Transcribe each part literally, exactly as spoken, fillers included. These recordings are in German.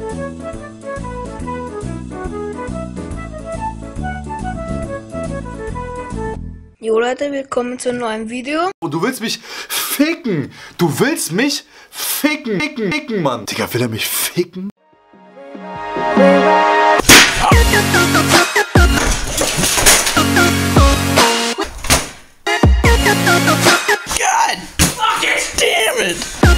Jo Leute, willkommen zu einem neuen Video. Du willst mich ficken. Du willst mich ficken. Ficken, ficken, Mann. Digga, will er mich ficken? God fucking damn it!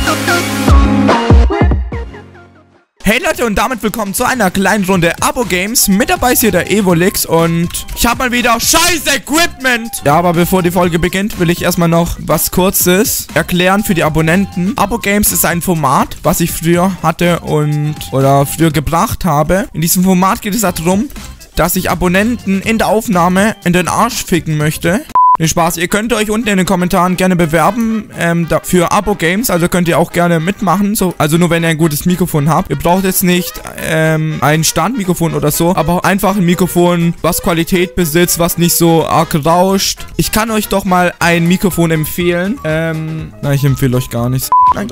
Hey Leute, und damit willkommen zu einer kleinen Runde Abo-Games. Mit dabei ist hier der Evolix und ich habe mal wieder scheiß Equipment. Ja, aber bevor die Folge beginnt, will ich erstmal noch was Kurzes erklären für die Abonnenten. Abo-Games ist ein Format, was ich früher hatte und oder früher gebracht habe. In diesem Format geht es darum, dass ich Abonnenten in der Aufnahme in den Arsch ficken möchte. Nee, Spaß, ihr könnt euch unten in den Kommentaren gerne bewerben ähm, da, für Abo-Games, also könnt ihr auch gerne mitmachen, so, also nur wenn ihr ein gutes Mikrofon habt. Ihr braucht jetzt nicht ähm, ein Standmikrofon oder so, aber einfach ein Mikrofon, was Qualität besitzt, was nicht so arg rauscht. Ich kann euch doch mal ein Mikrofon empfehlen. Ähm, nein, ich empfehle euch gar nichts. Nein.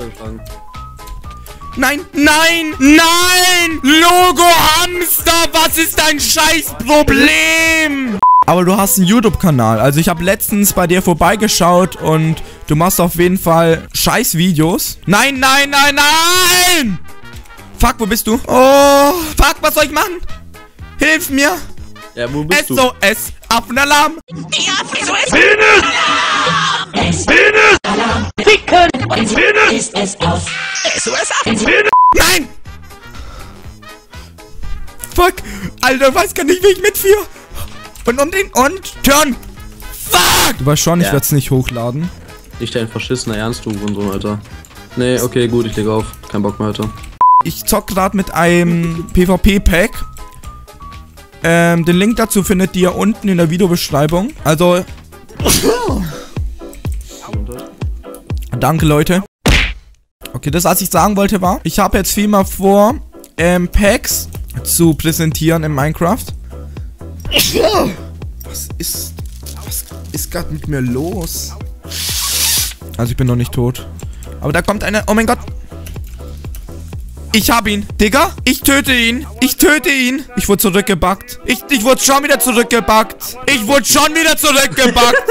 Nein, nein, nein! Logo Hamster, was ist dein scheiß Problem? Aber du hast einen YouTube-Kanal. Also ich habe letztens bei dir vorbeigeschaut und du machst auf jeden Fall scheiß Videos. Nein, nein, nein, nein! Fuck, wo bist du? Oh, fuck, was soll ich machen? Hilf mir! Ja, wo bist du? S O S, Affenalarm! Ja, S O S! Penis! Penis! Alarm! Ficken! Und Penis! Ist es aus! S O S! Penis! Nein! Fuck! Alter, ich weiß gar nicht, wie ich mitführe! Und um den und turn! Fuck! Du weißt schon, ich ja. werde es nicht hochladen. Nicht dein verschissener Ernst, du und so, Alter. Nee, okay, gut, ich lege auf. Kein Bock mehr, Alter. Ich zock gerade mit einem PvP-Pack. Ähm, den Link dazu findet ihr unten in der Videobeschreibung. Also. Danke, Leute. Okay, das, was ich sagen wollte, war, ich habe jetzt viel mal vor, ähm, Packs zu präsentieren in Minecraft. Was ist. Was ist gerade mit mir los? Also, ich bin noch nicht tot. Aber da kommt einer. Oh mein Gott. Ich hab ihn. Digga, ich töte ihn. Ich töte ihn. Ich wurde zurückgebackt. Ich, ich wurde schon wieder zurückgebackt. Ich wurde schon wieder zurückgebackt.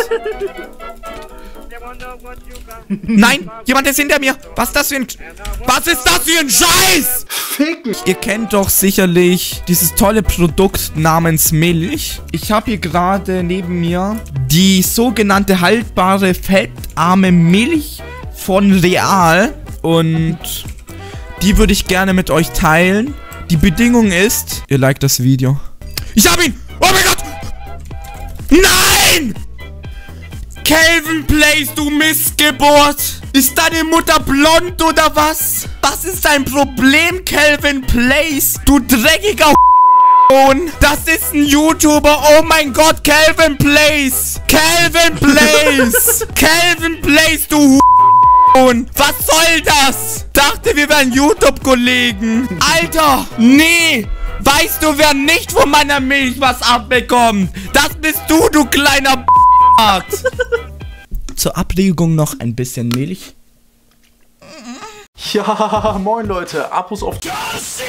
Nein, jemand ist hinter mir. Was ist das für ein... Was ist das für ein Scheiß? Ficken. Ihr kennt doch sicherlich dieses tolle Produkt namens Milch. Ich habe hier gerade neben mir die sogenannte haltbare, fettarme Milch von Real. Und die würde ich gerne mit euch teilen. Die Bedingung ist, ihr liked das Video. Ich hab ihn! Oh mein Gott! Nein! Calvin Plays, du Missgeburt! Ist deine Mutter blond oder was? Was ist dein Problem, Calvin Plays? Du dreckiger Das ist ein YouTuber. Oh mein Gott, Calvin Plays! Calvin Plays! Calvin Plays, du Was soll das? Dachte, wir wären YouTube-Kollegen. Alter, nee! Weißt du, wer nicht von meiner Milch was abbekommt? Das bist du, du kleiner B****. Zur Abregung noch ein bisschen Milch. Ja, moin Leute, Abos auf...